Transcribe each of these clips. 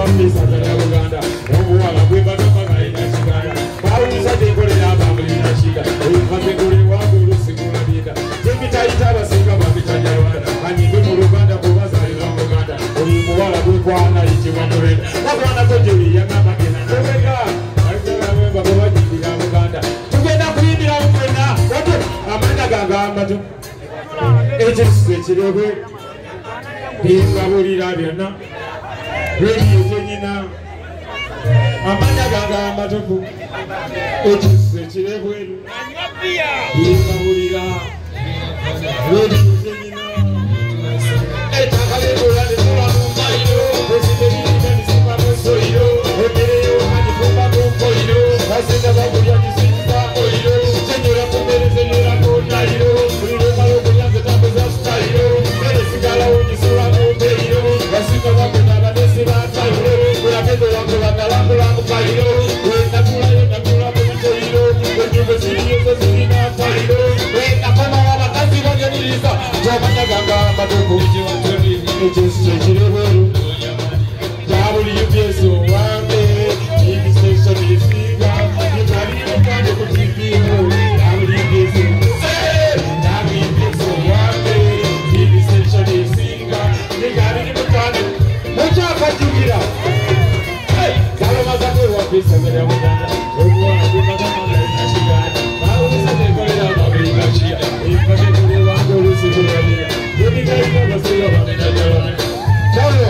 wafisa ya Uganda Omuwala gwebagamba galina kiganda bawuliza tekolera abamulina shida oyukategole wangu olusigula bida tebitayita abasinga babitanya Rwanda kanyimbe mu Luganda kubazalira mu Uganda oyo muwala gwekwana yitibwa Mulenda nagwana tojeri yagamba gena tobega ayitalawe babajibira mu Uganda tugenda kuyimbira mumwena wate amanda gagamba tu ekyo ekirebe bingabulira byonna rediyo zenyina amanda gagamba tuku ekyo ekirebweru bingabulira rediyo zenyina etakalebula lisula mumbairo esibebirina lisima musoiro emereyo agifumba munkoiro basenda bagulya gisinza oiro senyora kumere senyora munairo buliro malokulyanze tambuza sitairo eresigalawo gisula mumbeiro basika bagona banesi batairo kulagendo wange bagalambula mukairo wenakulayo nakula mumitoiro enyumba ziriyo zirina fairo wenakoma wabakazi banyaniriza jabanyagagamba tukuji watoni ekyesu ekirebweru jabuli yubyeso wange TV station yesiga nikaliro kanje ku TV jabuli yubyeso jabuli yubyeso wange TV station yesiga nikaliro kanje mukyakajugira kalomaza kwe wafisa mbere ya Uganda okuwana gwebagamba nakiganda bawuliza tekolera ababirika shida empategole wange olusigulabira yemigaika abasiga bamenajalone kalo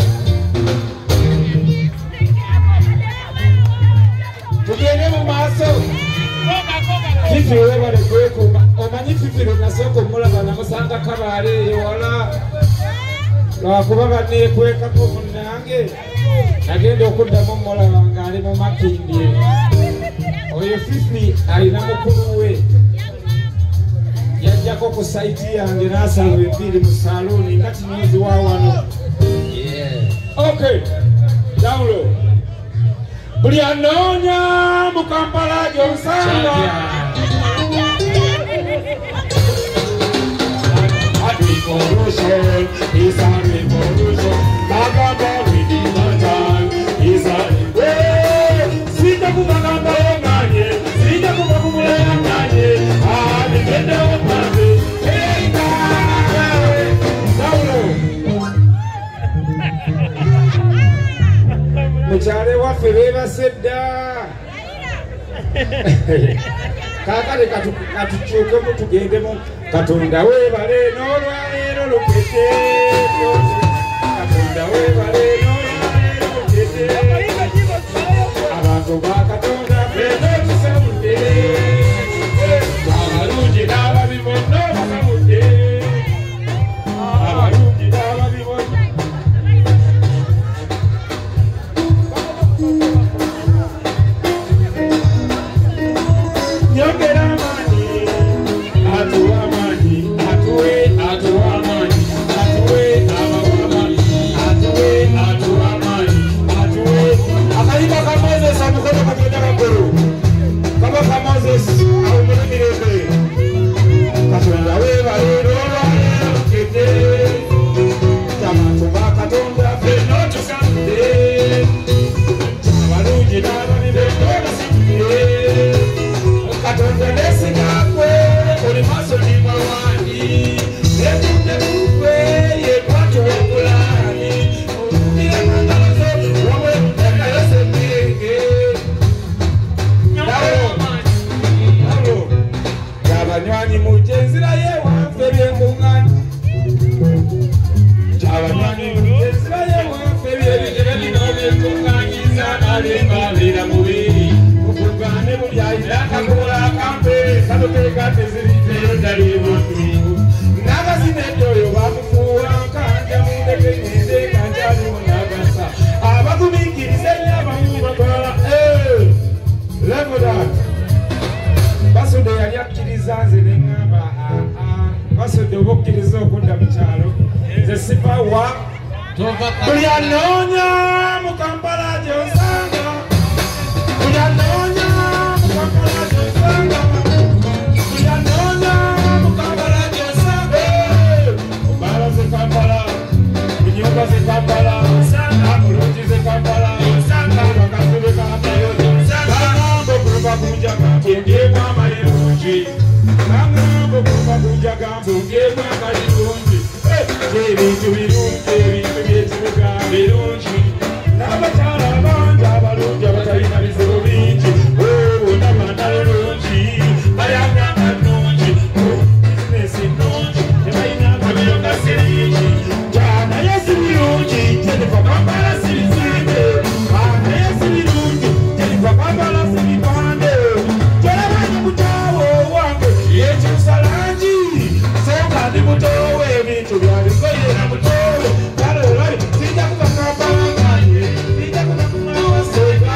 tugende mu maaso Fifi webale kwekuuma omanyi Fifi lwenasooka omulaba namusanga kabaale eyo wala lwakuba baneekwekako munnange nagenda okuddamu omulaba ng'ali mu makindi oyo Fifi alina mukulu we yajjako ku saiti yange n'asala ebbiri mu saluuni nga kinoozi wa wano okay download buli anoonya mu Kampala gy'osanga revolution is a revolution bagamba within the time is a sija kubagamba nganye sija kubagumula nganye bigende omaze mukyale waffe bebasedda kakale katukyukemu tugendemu Katonda webale n'olwaleero lukete Katonda webale n'olwaleero lukete abantu ba Katonda fena tusamudde abalungi n'ababi bonna basamudde abalungi n'ababi bonna nyongera amaanyi atuwa Kulianonya mu Kampala gy'osanga Kulianonya mu Kampala gy'osanga Kulianonya mu Kampala gy'osanga Mbala ze Kampala Binyumba ze Kampala Amulungi ze Kampala birungi n'abakyala bangi abalungi abatalina bizibu bingi n'abaana balungi bayaganga nnungi bizinesi nnungi tebalina akabiyo nga siringi naye si birungi Jennifer kwambala si bizimbe naye si birungi Jennifer kwambala si bipande gyolabanyi mutaawo wange yekirusalangi songa ndi mutowe ebintu byabikoye na mutowe kale olwabi sijja kubakambanganye sijja kubakumawaseka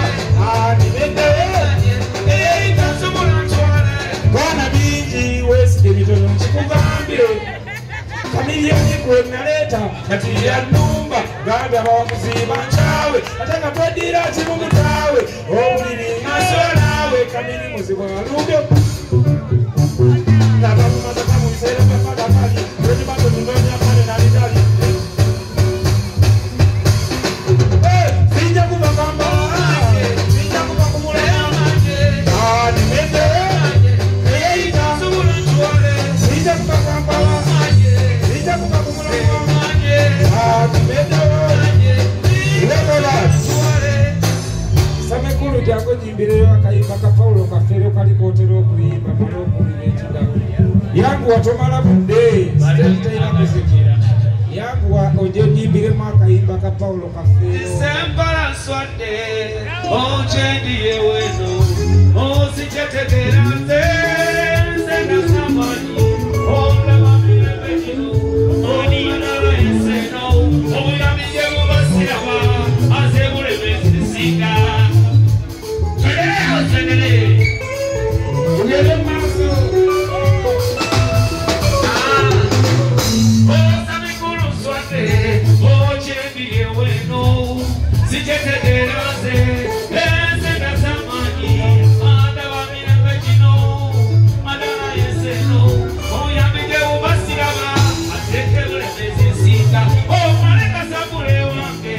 nibedde eyitasobola ntwale bwana bingi wesige bitono nkikugambye kamiliyoni gwe naleeta kati yannumba gambe abawakuziba nkyawe ate nga twaddira kimumutaawe obuliri ngasola naawe kamiri muzibwa walubyo nabamumataka mu biseera byamadakali ekibazo munonya kale nalidali sijja kubagamba sijja kuba kumulema nimende eyeyita sijja kubagamba sijja kuba kumulema nimende samekulu jango nyimbireyo akayimba ka Paulo kafeero kalikotera okuyimba mala okubira ekigabo yangu watomala budde sitaina kuzikira yangu oje nyimbiremu akayimba ka Paulo kafeero sembala nswadde onjendiye weno ozikyetegera nze nasamanyi olaba mirembe gino oninala enseno obuyamije bubasiraba aze bulemezi singa ugere maaso osamikulu nswadde okyendiye weno sikyetegereze enze nasamanyi adaba mirembe gino adala yenseno obuyamije bubasiraba ateke bulemezi nsinga omaleka sabule wange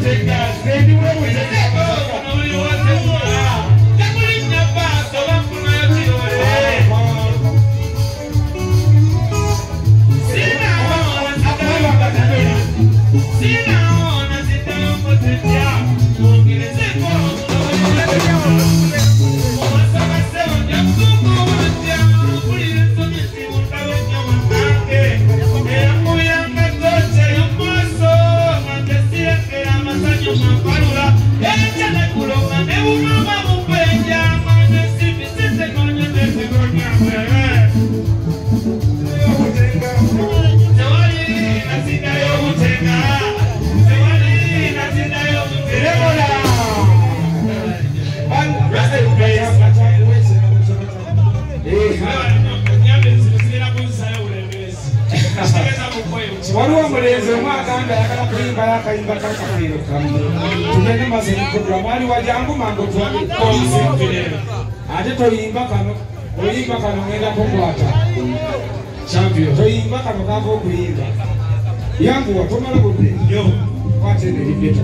Waliwo mulenzi omwaganda ayagala kuyimba yakayimba kakafiro kamu tugende mazini program wali wajangu mangu twakonsimpire ate toyimba kano oyimba kano ngenda kukwata champion toyimba kano kava okuyimba yangu watomala budde yo kwate neribeta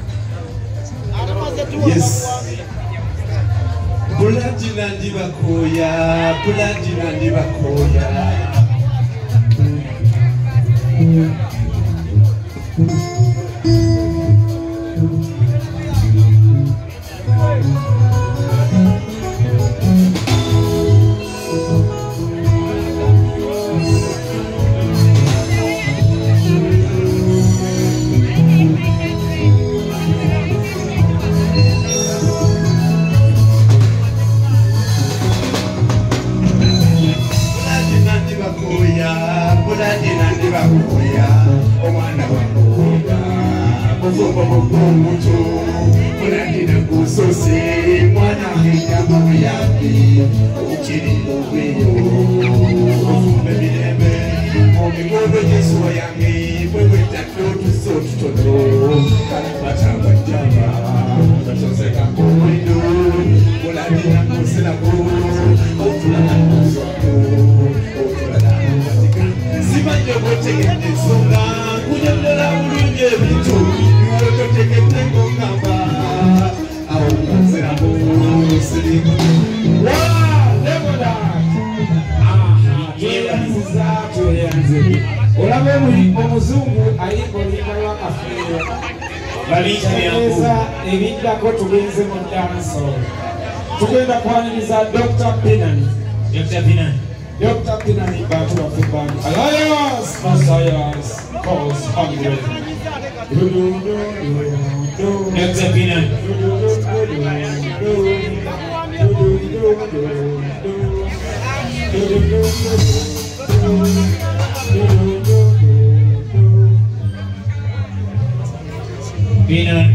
yes Buladina ndibakoya Buladina ndibakoya omuzungu ayimba oluyimba lwakafeero balinza ebiddako tugenze mu danso tugenda kwaniriza Dr. Pinani Dr. Pinani bantu baffe bandi Alliance Messiahs cause hungry Dr. Pinani Pinan.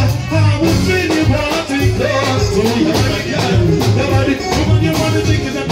Nobody, come on, you want to think it's a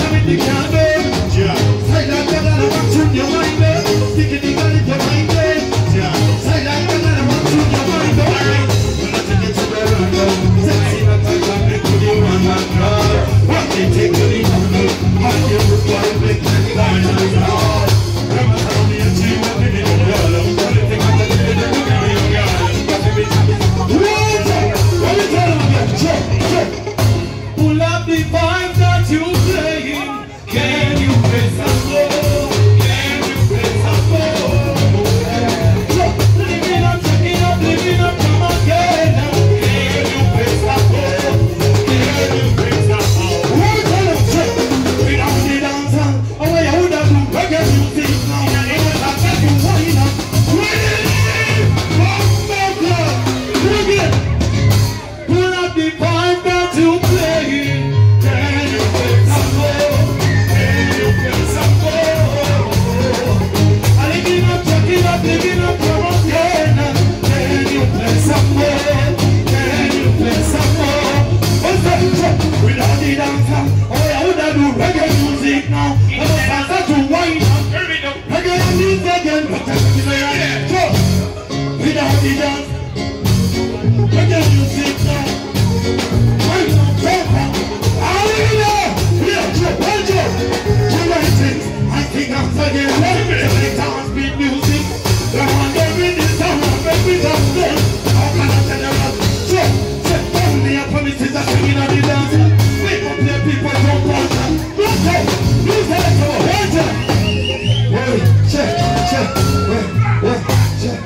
again. Dance beat music. The one that win this song, make me just done. How can I tell you what? Check, only a promises are singing on the dance. Wake up your people, don't punch them. Look up, lose that to a hunter. Wait, check, wait, check.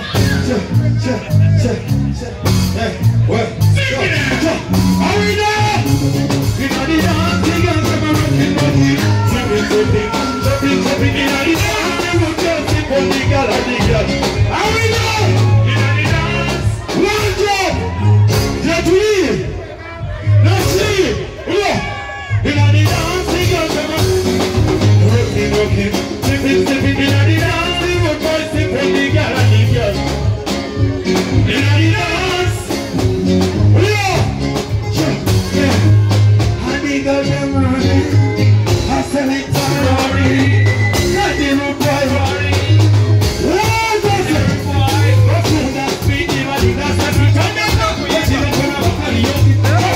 Hey, wait, are we there? We got the dance, we got the rockin' body. Jumping, in the dance, we will just keep on the girl and the girl. Are we there? In the dance, one job, just leave, not sleep. In the dance, we got the rockin', sipping, in the dance, we will just keep on the girl and the girl. In the dance, honey, go them running. I said it already. Not the root boy worry. What does it? What's in that speed? That's what we come down. What's in the corner of karaoke?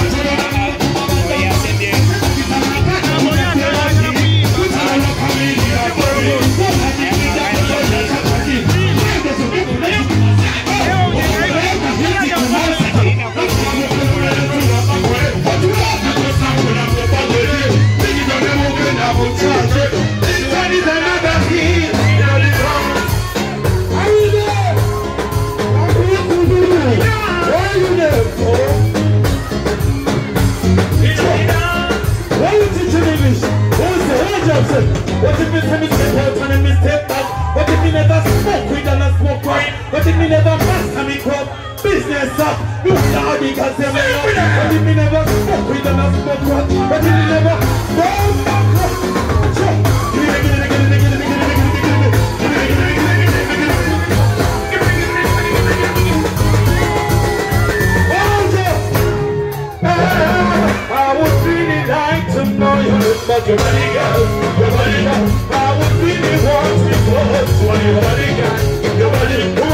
What if it's a mistake out and a mistake back? What if me never smoke weed and a smoke right? What if me never master me club? Business up, you know because they may not. What if me never smoke weed and a smoke right? What if me never go back? I would really like to know you, but your body girl, your body girl. I would really want to be close to your body girl, your body girl.